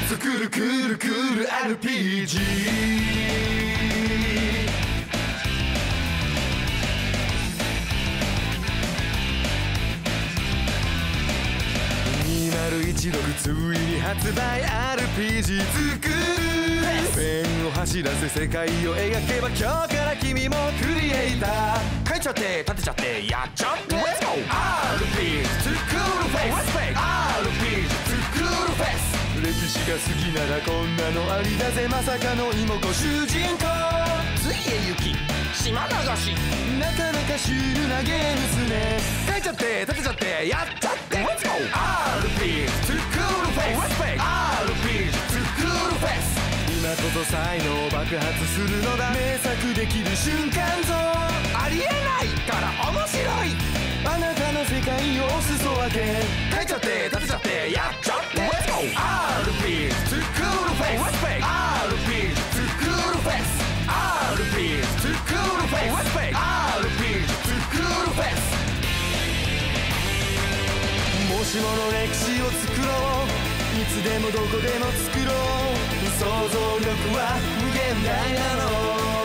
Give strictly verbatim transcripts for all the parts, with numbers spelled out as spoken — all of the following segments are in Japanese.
作るクールクール アールピージー。にせんじゅうろくついに発売 アールピージー 作る。ペンを走らせ世界を描けば今日から君もクリエイター。書いちゃって立てちゃってやっちゃって Let's go！ アールピージー 作るフェイス アールピージー 作るフェイス。歴史が過ぎならこんなのありだぜ。まさかの妹子主人公。ついへ行き島流し。なかなかシュールなゲームっすね。書いちゃって立てちゃってやっちゃって Let's go！ アールピージー 作るフェイス アールピージー 作るフェイス。今こそ才能爆発するのだ。名作できる瞬間ぞ。ありえないから面白い。あなたの世界をお裾分け。書いちゃって立てちゃってやっちゃって Let's go！ アールピージー 作るフェイス アールピージー 作るフェイス。 アールピージー 作るフェイス アールピージー 作るフェイス。もしもの歴史を作ろう。いつでもどこでも作ろう。想像力は無限大なの。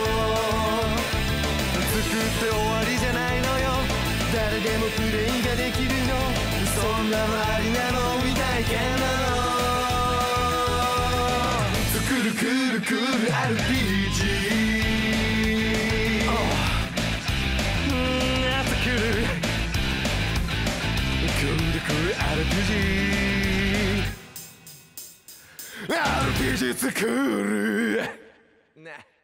作って終わりじゃないのよ。誰でもプレイができるの。そんなのありなの。未体験なの。作るクールクール アールピージー。うん、作るクールクール アールピージー。アールピージー 作るね。